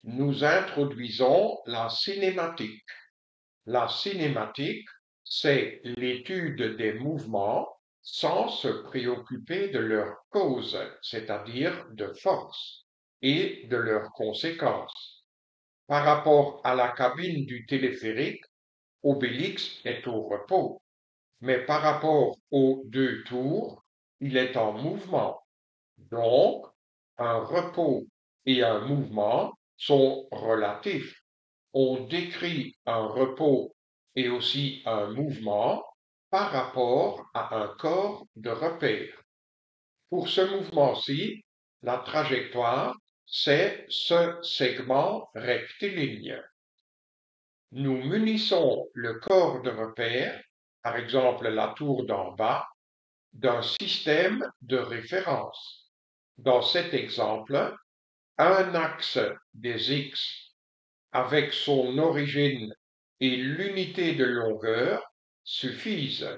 nous introduisons la cinématique. La cinématique, c'est l'étude des mouvements sans se préoccuper de leur cause, c'est-à-dire de force, et de leurs conséquences. Par rapport à la cabine du téléphérique, Obélix est au repos, mais par rapport aux deux tours, il est en mouvement. Donc, un repos et un mouvement sont relatifs. On décrit un repos et aussi un mouvement par rapport à un corps de repère. Pour ce mouvement-ci, la trajectoire, c'est ce segment rectiligne. Nous munissons le corps de repère, par exemple la tour d'en bas, d'un système de référence. Dans cet exemple, un axe des X avec son origine et l'unité de longueur suffisent.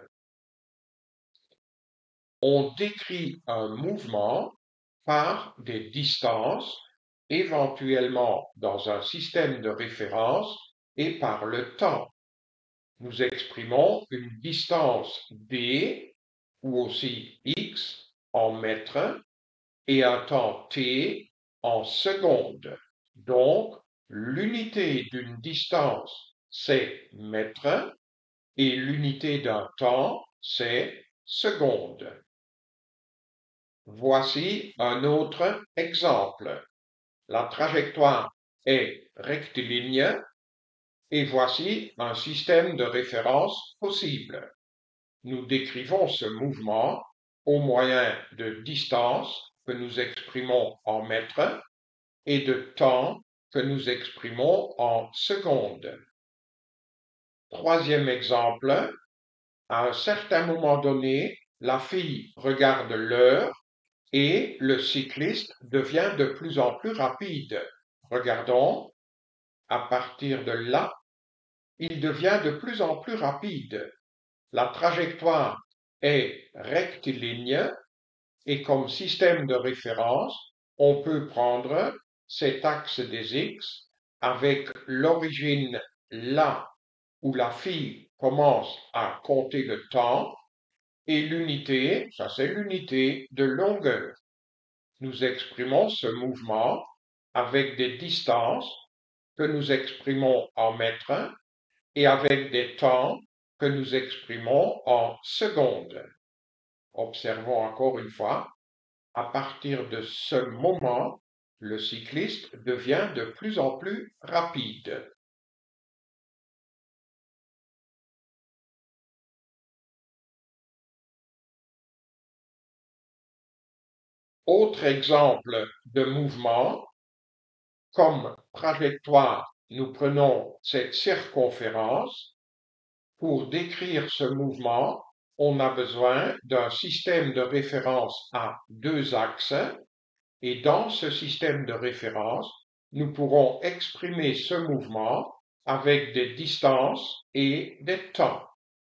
On décrit un mouvement par des distances, éventuellement dans un système de référence et par le temps. Nous exprimons une distance d ou aussi x en mètres et un temps t en secondes. Donc, l'unité d'une distance, c'est mètre et l'unité d'un temps, c'est seconde. Voici un autre exemple. La trajectoire est rectiligne et voici un système de référence possible. Nous décrivons ce mouvement au moyen de distances que nous exprimons en mètres et de temps que nous exprimons en secondes. Troisième exemple, à un certain moment donné, la fille regarde l'heure et le cycliste devient de plus en plus rapide. Regardons, à partir de là, il devient de plus en plus rapide. La trajectoire est rectiligne et comme système de référence, on peut prendre cet axe des X avec l'origine là où la fille commence à compter le temps et l'unité, ça c'est l'unité de longueur. Nous exprimons ce mouvement avec des distances que nous exprimons en mètres et avec des temps que nous exprimons en secondes. Observons encore une fois, à partir de ce moment, le cycliste devient de plus en plus rapide. Autre exemple de mouvement, comme trajectoire, nous prenons cette circonférence. Pour décrire ce mouvement, on a besoin d'un système de référence à deux axes et dans ce système de référence, nous pourrons exprimer ce mouvement avec des distances et des temps.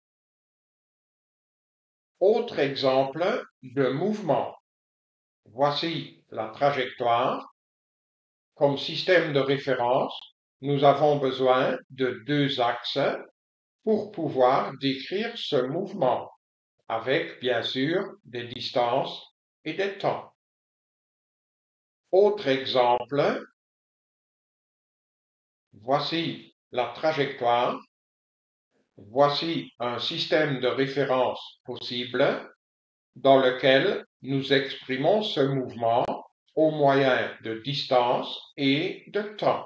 Autre exemple de mouvement. Voici la trajectoire. Comme système de référence, nous avons besoin de deux axes pour pouvoir décrire ce mouvement, avec bien sûr des distances et des temps. Autre exemple, voici la trajectoire. Voici un système de référence possible dans lequel nous exprimons ce mouvement au moyen de distances et de temps.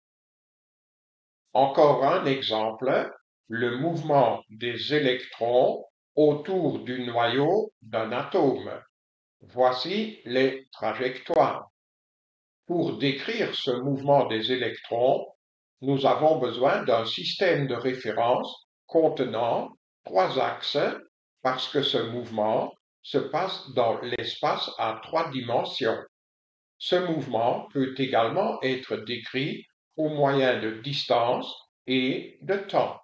Encore un exemple, le mouvement des électrons autour du noyau d'un atome. Voici les trajectoires. Pour décrire ce mouvement des électrons, nous avons besoin d'un système de référence contenant trois axes parce que ce mouvement se passe dans l'espace à trois dimensions. Ce mouvement peut également être décrit au moyen de distances et de temps.